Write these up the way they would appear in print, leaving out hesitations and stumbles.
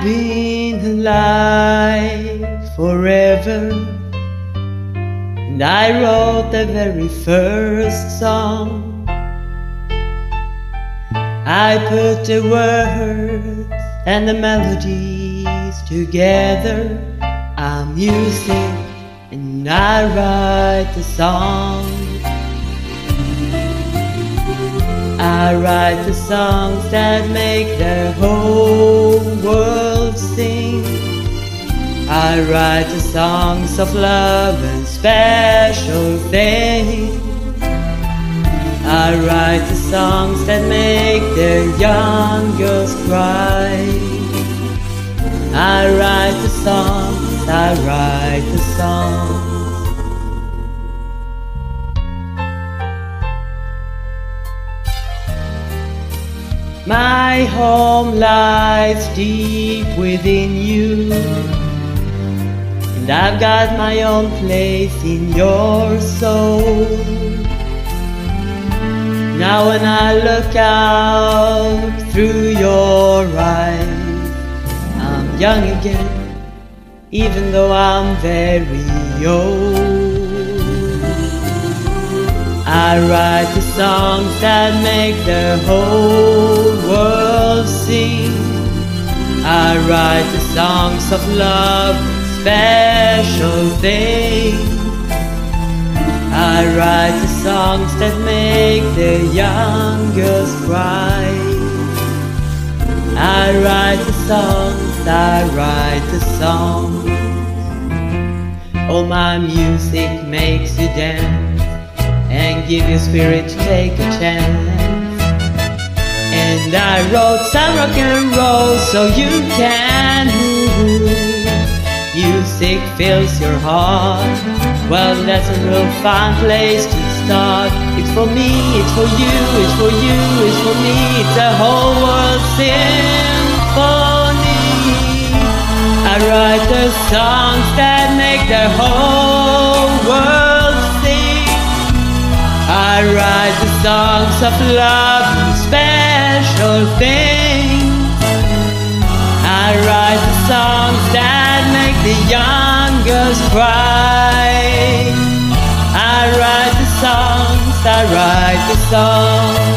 I've been alive forever, and I wrote the very first song. I put the words and the melodies together. I'm music and I write the song. I write the songs that make the whole world sing. I write the songs of love and special things. I write the songs that make the young girls cry. I write the songs, I write the songs. My home lies deep within you, and I've got my own place in your soul. Now when I look out through your eyes, I'm young again, even though I'm very old. I write the songs that make the whole world sing. I write the songs of love and special things. I write the songs that make the young girls cry. I write the songs, I write the songs. Oh, my music makes you dance and give your spirit to take a chance. And I wrote some rock and roll so you can move. Music fills your heart. Well, that's a real fun place to start. It's for me, it's for you, it's for you, it's for me. It's a whole world symphony. I write the songs that make the whole world sing. I write the songs of love and special things. I write the songs that make the young girls cry. I write the songs, I write the songs.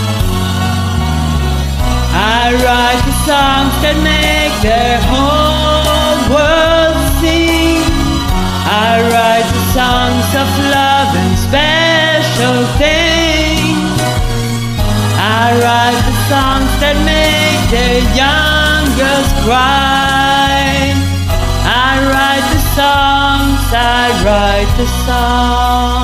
I write the songs that make the whole world sing. I write the songs of love and special things. I write the songs that make the young girls cry. I write the songs, I write the songs.